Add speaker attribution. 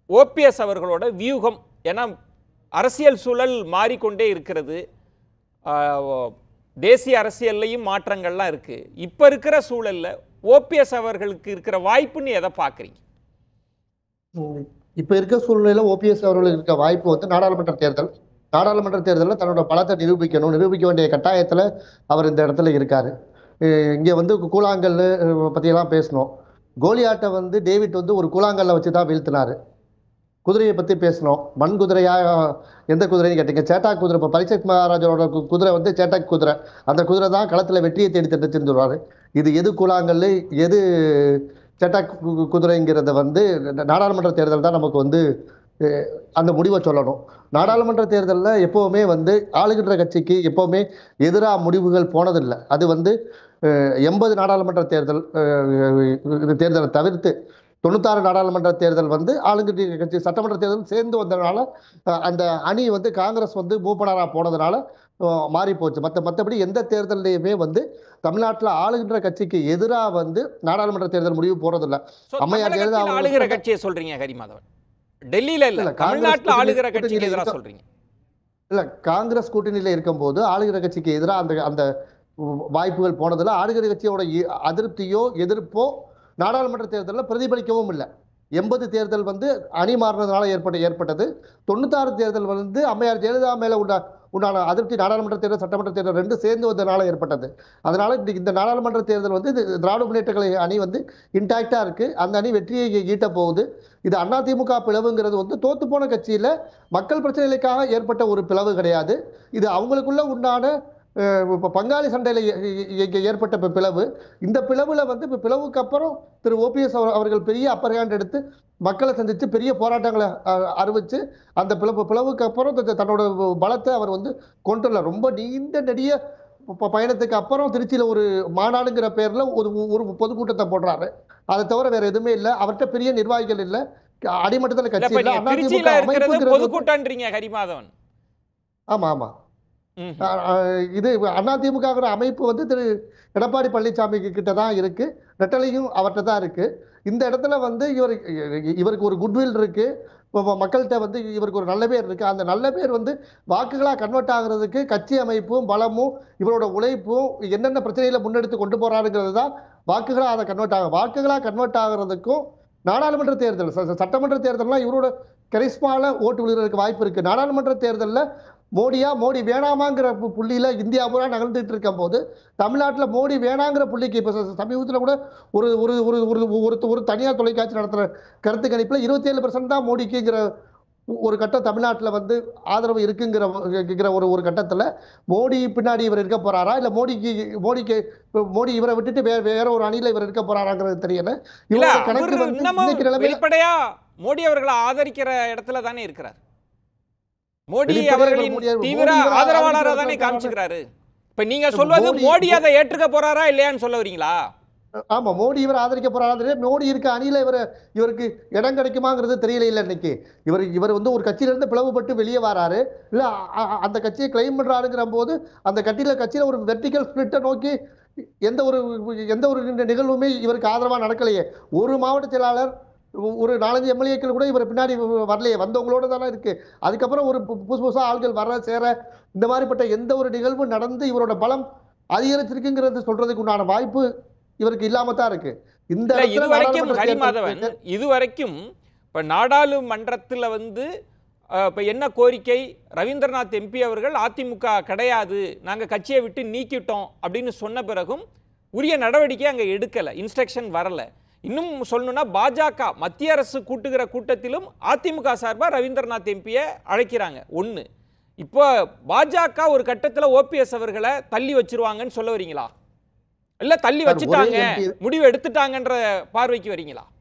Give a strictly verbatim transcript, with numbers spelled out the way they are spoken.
Speaker 1: OPS அவர்களோட வியூகம்? ஏன்னா அரசியல் சூழல் மாறிக்கொண்டே இருக்கிறது, தேசிய அரசியல்லையும் மாற்றங்கள்லாம் இருக்கு. இப்ப இருக்கிற சூழல்ல ஓபிஎஸ் அவர்களுக்கு இருக்கிற வாய்ப்புன்னு எதை பார்க்குறீங்க?
Speaker 2: இப்ப இருக்க சூழ்நிலையில ஓபிஎஸ் அவர்களுக்கு இருக்க வாய்ப்பு வந்து நாடாளுமன்ற தேர்தல். நாடாளுமன்ற தேர்தலில் தன்னோட பலத்தை நிரூபிக்கணும், நிரூபிக்க வேண்டிய கட்டாயத்துல அவர் இந்த இடத்துல இருக்காரு. இங்க வந்து கூழாங்கல் பத்தியெல்லாம் பேசணும். கோலியாட்டை வந்து டேவிட் வந்து ஒரு கூழாங்கல்ல வச்சுதான் வீழ்த்தினாரு. குதிரையை பத்தி பேசணும். மண் குதிரையா எந்த குதிரைன்னு கேட்டீங்க. சேட்டாக் குதிரை. இப்போ பரிசத் மகாராஜோட குதிரை வந்து சேட்டாக் குதிரை. அந்த குதிரை தான் களத்துல வெற்றியை தேடி தட்டு செஞ்சுருவாரு. இது எது கூழாங்கல், எது சேட்டாக் குதிரைங்கிறத வந்து நாடாளுமன்ற தேர்தல் தான் நமக்கு வந்து அந்த முடிவை சொல்லணும். நாடாளுமன்ற தேர்தலில் எப்பவுமே வந்து ஆளுகின்ற கட்சிக்கு எப்பவுமே எதிராக முடிவுகள் போனதில்லை. அது வந்து எண்பது நாடாளுமன்ற தேர்தல் தேர்தலை தவிர்த்து தொண்ணூத்தாறு நாடாளுமன்ற தேர்தல் வந்து ஆளுங்கட்சி கட்சி சட்டமன்ற தேர்தல் சேர்ந்து வந்ததுனால அந்த அணி வந்து காங்கிரஸ் வந்து மூப்பனராக போனதுனால மாறி போச்சு. மற்ற மற்றபடி எந்த தேர்தலையுமே வந்து தமிழ்நாட்டில் ஆளுகின்ற கட்சிக்கு எதிராக வந்து நாடாளுமன்ற தேர்தல் முடிவு போறதில்லை.
Speaker 1: அம்மையார் ஜெயலலிதா ஆளுகிற கட்சியை சொல்றீங்க ஹரிமாதவன், டெல்லியில இல்ல, தமிழ்நாட்டில் ஆளுகிற கட்சிக்கு எதிராக சொல்றீங்க. இல்ல,
Speaker 2: காங்கிரஸ் கூட்டணியில இருக்கும் போது ஆளுகிற கட்சிக்கு எதிராக அந்த அந்த வாய்ப்புகள் போனதில்லை. ஆளுகிற கட்சியோட அதிருப்தியோ எதிர்ப்போ நாடாளுமன்ற தேர்தலில் பிரதிபலிக்கவும் இல்லை. எண்பது தேர்தல் வந்து அணி மாறினதுனால ஏற்பட்ட ஏற்பட்டது. தொண்ணூத்தாறு தேர்தல் வந்து அம்மையார் ஜெயலலிதா மேல உண்டா உண்டான அதிருப்தி நாடாளுமன்ற தேர்தல் சட்டமன்ற தேர்தல் ரெண்டு சேர்ந்து வந்ததுனால ஏற்பட்டது. அதனால இந்த நாடாளுமன்ற தேர்தல் வந்து திராவிட முன்னேற்ற கழக அணி வந்து இன்டாக்டா இருக்கு. அந்த அணி வெற்றியை ஈட்ட போகுது. இது அதிமுக பிளவுங்கிறது வந்து தோத்து போன கட்சியில மக்கள் பிரச்சனைகளுக்காக ஏற்பட்ட ஒரு பிளவு கிடையாது. இது அவங்களுக்குள்ள உண்டான பங்காளி சண்டையில ஏற்பட்ட பிளவு. இந்த பிளவுல வந்து இப்ப பிளவுக்கு அப்புறம் திரு ஓபிஎஸ் அவர்கள் பெரிய அப்பர் ஹேண்ட் எடுத்து மக்களை சந்திச்சு பெரிய போராட்டங்களை அறிவிச்சு அந்த பிளவு பிளவுக்கு அப்புறம் தன்னோட பலத்தை அவர் வந்து கொண்டுள்ள ரொம்ப நீண்ட நெடிய பயணத்துக்கு அப்புறம் திருச்சியில ஒரு மாநாடுங்கிற பேர்ல ஒரு ஒரு பொதுக்கூட்டத்தை போடுறாரு. அதை தவிர வேற எதுவுமே இல்லை. அவர்கிட்ட பெரிய நிர்வாகிகள் இல்லை, அடிமட்டத்தில் கட்சி இல்லை.
Speaker 1: பொதுக்கூட்டம்ன்றீங்க ஹரிமாதவன்?
Speaker 2: ஆமா ஆமா. இது அதிமுக அமைப்பு வந்து திரு எடப்பாடி பழனிசாமி கிட்ட தான் இருக்கு, ரெட்டலையும் அவர்கிட்ட தான் இருக்கு. இந்த இடத்துல வந்து இவர் இவருக்கு ஒரு குட்வில் இருக்கு, மக்கள்கிட்ட வந்து இவருக்கு ஒரு நல்ல பேர் இருக்கு. அந்த நல்ல பேர் வந்து வாக்குகளா கன்வெர்ட் ஆகுறதுக்கு கட்சி அமைப்பும் பலமும் இவரோட உழைப்பும் என்னென்ன பிரச்சனைகளை முன்னெடுத்து கொண்டு போறாருங்கிறது தான் வாக்குகளா அதை கன்வெர்ட் ஆகும். வாக்குகளா கன்வெர்ட் ஆகுறதுக்கும் நாடாளுமன்ற தேர்தல் சட்டமன்ற தேர்தல்லாம் இவரோட கரிஸ்மால ஓட்டு விழுகிறதுக்கு வாய்ப்பு இருக்கு. நாடாளுமன்ற தேர்தலில் மோடியா மோடி வேணாமாங்கிற புள்ளியில இந்தியா பூரா நகர்ந்துட்டு இருக்கும் போது தமிழ்நாட்டில் மோடி வேணாங்கிற புள்ளிக்கு இப்ப சமீபத்தில் கூட ஒரு ஒரு ஒரு ஒரு தனியார் தொலைக்காட்சி நடத்துற கருத்து கணிப்புல இருபத்தி ஏழு பெர்சன்ட் தான் மோடிக்குங்கிற ஒரு கட்டம் தமிழ்நாட்டில் வந்து ஆதரவு இருக்குங்கிற ஒரு ஒரு கட்டத்துல மோடி பின்னாடி இவர் இருக்க போறாரா, இல்ல மோடிக்கு மோடிக்கு மோடி இவரை விட்டுட்டு வேற வேற ஒரு அணியில இவர் இருக்க போறாராங்கிறது தெரியல.
Speaker 1: இவரோட கணக்கு வந்து வெளிப்படையா மோடி அவர்களை ஆதரிக்கிற இடத்துல தானே இருக்கிறார். மோடி அவர்களின் தீவிர ஆதரவாளராக தானே காமிச்சுக்கிறாரு. இப்ப நீங்க சொல்வது மோடி அதை ஏற்றுக்க போறாரா இல்லையான்னு சொல்ல வரீங்களா?
Speaker 2: ஆமா, மோடி இவர் ஆதரிக்க போறாரு. மோடி இருக்க அணியில இவர் இவருக்கு இடம் கிடைக்குமாங்கிறது தெரியல. இல்ல இன்னைக்கு இவர் இவர் வந்து ஒரு கட்சியில இருந்து பிளவுபட்டு வெளியே வராரு, இல்ல அந்த கட்சியை கிளைம் பண்றாருங்கிற போது அந்த கட்சியில கட்சியில ஒரு வெர்டிகல் ஸ்பிளிட்டை நோக்கி எந்த ஒரு எந்த ஒரு நிகழ்வுமே இவருக்கு ஆதரவா நடக்கலையே. ஒரு மாவட்ட செயலாளர் ஒரு நாலஞ்சு எம்எல்ஏக்கள் கூட இவர் பின்னாடி வரலையே, வந்தவங்களோட தானே இருக்கு. அதுக்கப்புறம் ஒரு புதுசு புதுசா ஆள்கள் வர சேர இந்த மாதிரிப்பட்ட எந்த ஒரு நிகழ்வு நடந்து இவரோட பலம் அதிகரிச்சிருக்குங்கிறது சொல்றதுக்கு உண்டான வாய்ப்பு இவருக்கு இல்லாம தான் இருக்கு. இந்த
Speaker 1: இதுவரைக்கும் ஹரிமாதவன் இதுவரைக்கும் இப்ப நாடாளுமன்றத்துல வந்து இப்ப என்ன கோரிக்கை, ரவீந்திரநாத் எம்பி அவர்கள் அதிமுக கிடையாது, நாங்க கட்சியை விட்டு நீக்கிட்டோம் அப்படின்னு சொன்ன பிறகும் உரிய நடவடிக்கை அங்க எடுக்கல, இன்ஸ்ட்ரக்ஷன் வரல. இன்னும் சொல்லணும்னா பாஜக மத்திய அரசு கூட்டுகிற கூட்டத்திலும் அதிமுக சார்பாக ரவீந்திரநாத் எம்பியை அழைக்கிறாங்க. ஒன்று, இப்போ பாஜக ஒரு கட்டத்தில் ஓபிஎஸ் அவர்களை தள்ளி வச்சிருவாங்கன்னு சொல்ல வரீங்களா, இல்லை தள்ளி வச்சுட்டாங்க முடிவு எடுத்துட்டாங்கன்ற பார்வைக்கு வரீங்களா?